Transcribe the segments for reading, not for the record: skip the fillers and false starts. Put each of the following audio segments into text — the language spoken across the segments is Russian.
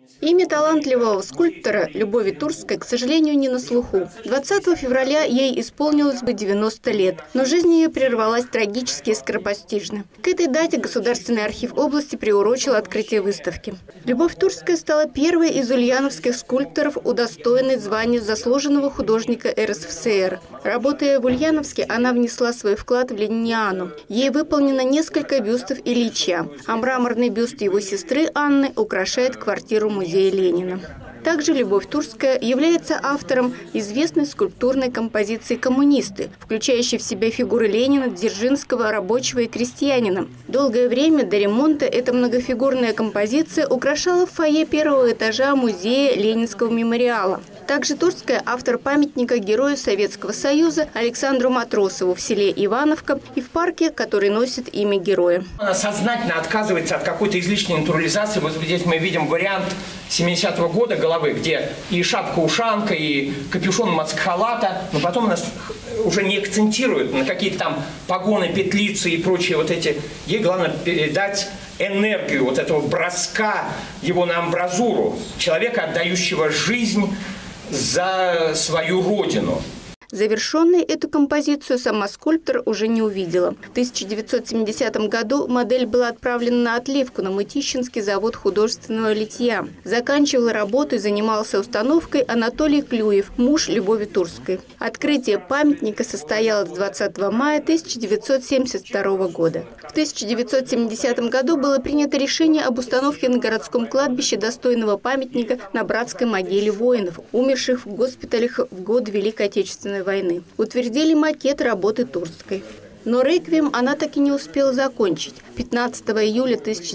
Имя талантливого скульптора Любови Турской, к сожалению, не на слуху. 20 февраля ей исполнилось бы 90 лет, но жизнь ее прервалась трагически и скоропостижно. К этой дате Государственный архив области приурочил открытие выставки. Любовь Турская стала первой из ульяновских скульпторов, удостоенной звания заслуженного художника РСФСР. Работая в Ульяновске, она внесла свой вклад в лениниану. Ей выполнено несколько бюстов Ильича, а мраморный бюст его сестры Анны украшает квартиру музея Ленина. Также Любовь Турская является автором известной скульптурной композиции «Коммунисты», включающей в себя фигуры Ленина, Дзержинского, рабочего и крестьянина. Долгое время до ремонта эта многофигурная композиция украшала фойе первого этажа музея Ленинского мемориала. Также Турская – автор памятника Герою Советского Союза Александру Матросову в селе Ивановка и в парке, который носит имя героя. Она сознательно отказывается от какой-то излишней натурализации. Вот здесь мы видим вариант 70-го года головы, где и шапка-ушанка, и капюшон маскхалата, но потом она уже не акцентирует на какие-то там погоны, петлицы и прочие вот эти. Ей главное передать энергию вот этого броска его на амбразуру, человека, отдающего жизнь за свою родину. Завершенной эту композицию сама скульптор уже не увидела. В 1970 году модель была отправлена на отливку на Мытищинский завод художественного литья. Заканчивал работу и занимался установкой Анатолий Клюев, муж Любови Турской. Открытие памятника состоялось 20 мая 1972 года. В 1970 году было принято решение об установке на городском кладбище достойного памятника на братской могиле воинов, умерших в госпиталях в годы Великой Отечественной войны. Утвердили макет работы Турской. Но реквием она так и не успела закончить. 15 июля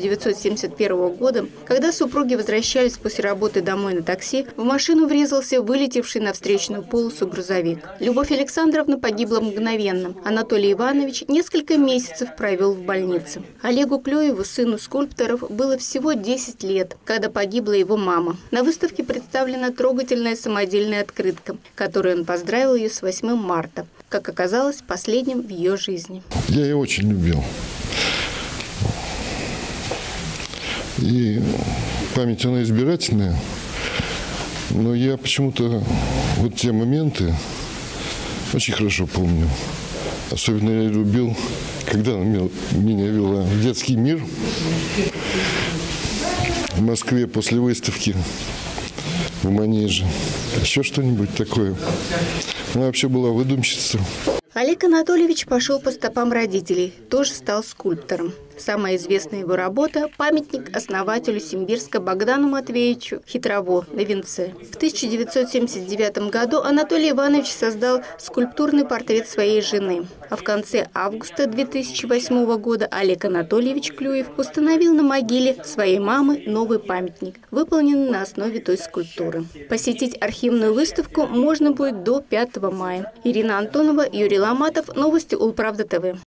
1971 года, когда супруги возвращались после работы домой на такси, в машину врезался вылетевший на встречную полосу грузовик. Любовь Александровна погибла мгновенно. Анатолий Иванович несколько месяцев провел в больнице. Олегу Клюеву, сыну скульпторов, было всего 10 лет, когда погибла его мама. На выставке представлена трогательная самодельная открытка, которой он поздравил ее с 8 марта, как оказалось, последним в ее жизни. Я ее очень любил. И память, она избирательная. Но я почему-то вот те моменты очень хорошо помню. Особенно я любил, когда она меня вела в детский мир в Москве после выставки в Манеже. Еще что-нибудь такое. Она вообще была выдумщица. Олег Анатольевич пошел по стопам родителей, тоже стал скульптором. Самая известная его работа – памятник основателю Симбирска Богдану Матвеевичу Хитрово на Венце. В 1979 году Анатолий Иванович создал скульптурный портрет своей жены. А в конце августа 2008 года Олег Анатольевич Клюев установил на могиле своей мамы новый памятник, выполненный на основе той скульптуры. Посетить архивную выставку можно будет до 5 мая. Ирина Антонова, Юрий Ломатов. Новости Улправда ТВ.